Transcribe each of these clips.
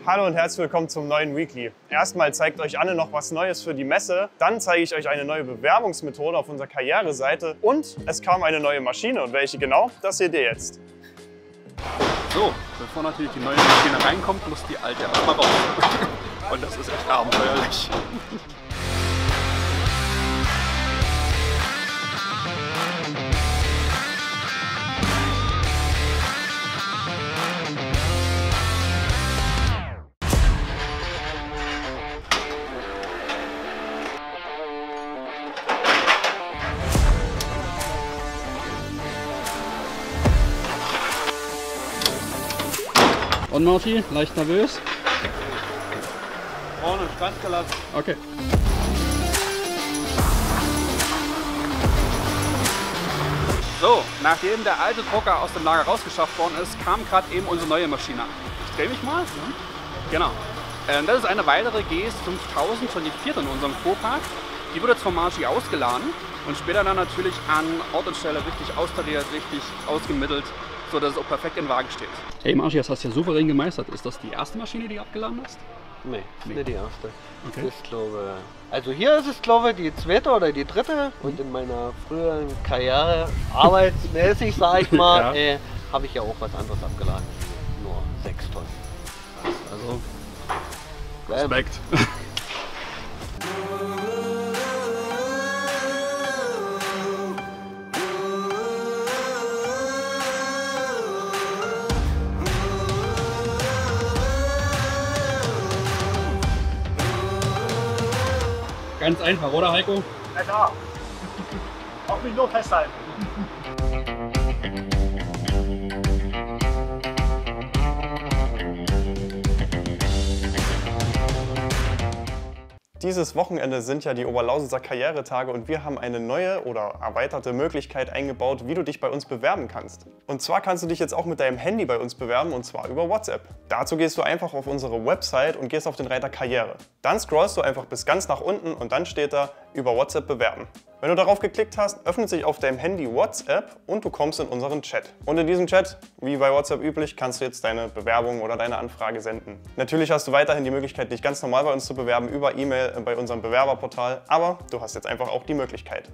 Hallo und herzlich willkommen zum neuen Weekly. Erstmal zeigt euch Anne noch was Neues für die Messe, dann zeige ich euch eine neue Bewerbungsmethode auf unserer Karriereseite und es kam eine neue Maschine und welche genau, das seht ihr jetzt. So, bevor natürlich die neue Maschine reinkommt, muss die alte erstmal raus. Und das ist echt abenteuerlich. Und Marci, leicht nervös? Vorne ganz gelassen. Okay. So, nachdem der alte Drucker aus dem Lager rausgeschafft worden ist, kam gerade eben unsere neue Maschine. Ich drehe mich mal. Genau. Das ist eine weitere GS 5000, schon die vierte in unserem Fuhrpark. Die wird jetzt von Marci ausgeladen und später dann natürlich an Ort und Stelle richtig austariert, richtig ausgemittelt, so dass es auch perfekt im Wagen steht. Hey Marci, das hast du ja souverän gemeistert. Ist das die erste Maschine, die du abgeladen hast? Nee, ist nicht die erste. Okay. Das ist, glaube also hier ist es, glaube ich, die zweite oder die dritte. Und in meiner früheren Karriere, arbeitsmäßig, sage ich mal, Ja. habe ich ja auch was anderes abgeladen. Nur 6 Tonnen. Also, Respekt. Ganz einfach, oder Heiko? Na klar. Auch mich nur festhalten. Dieses Wochenende sind ja die Oberlausitzer Karrieretage und wir haben eine neue oder erweiterte Möglichkeit eingebaut, wie du dich bei uns bewerben kannst. Und zwar kannst du dich jetzt auch mit deinem Handy bei uns bewerben und zwar über WhatsApp. Dazu gehst du einfach auf unsere Website und gehst auf den Reiter Karriere. Dann scrollst du einfach bis ganz nach unten und dann steht da über WhatsApp bewerben. Wenn du darauf geklickt hast, öffnet sich auf deinem Handy WhatsApp und du kommst in unseren Chat. Und in diesem Chat, wie bei WhatsApp üblich, kannst du jetzt deine Bewerbung oder deine Anfrage senden. Natürlich hast du weiterhin die Möglichkeit, dich ganz normal bei uns zu bewerben über E-Mail bei unserem Bewerberportal, aber du hast jetzt einfach auch die Möglichkeit.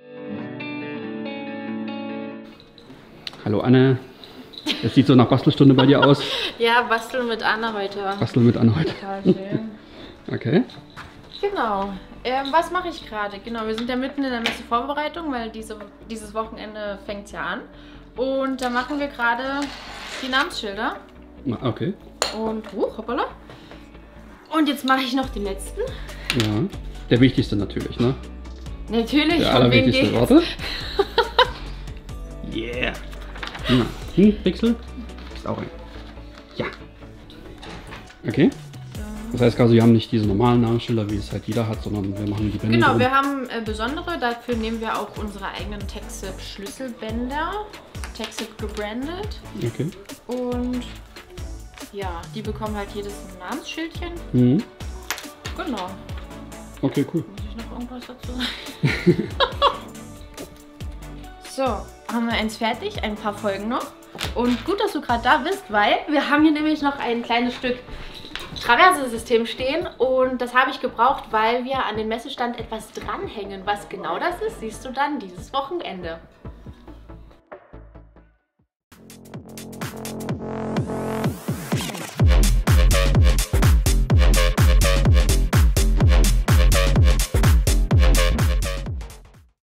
Hallo Anne. Es sieht so nach Bastelstunde bei dir aus. Ja, basteln mit Anne heute. Basteln mit Anne heute. Total schön. Okay. Genau. Was mache ich gerade? Genau, wir sind ja mitten in der Messevorbereitung, weil dieses Wochenende fängt es ja an. Und da machen wir gerade die Namensschilder. Okay. Und, hoppala. Und jetzt mache ich noch den letzten. Ja. Der wichtigste natürlich, ne? Natürlich, Der um wen allerwichtigste. geht's? Warte. Yeah. Ja. Pixel. Ist auch ein. Ja. Okay. Das heißt also, wir haben nicht diese normalen Namensschilder, wie es halt jeder hat, sondern wir machen die Bänder. Genau, drum. wir haben besondere. Dafür nehmen wir auch unsere eigenen TechSip Schlüsselbänder. TechSip gebrandet. Okay. Und ja, die bekommen halt jedes ein Namensschildchen. Mhm. Genau. Okay, cool. Muss ich noch irgendwas dazu sagen? So, haben wir eins fertig, ein paar Folgen noch. Und gut, dass du gerade da bist, weil wir haben hier nämlich noch ein kleines Stück Traverse-System stehen und das habe ich gebraucht, weil wir an den Messestand etwas dranhängen. Was genau das ist, siehst du dann dieses Wochenende.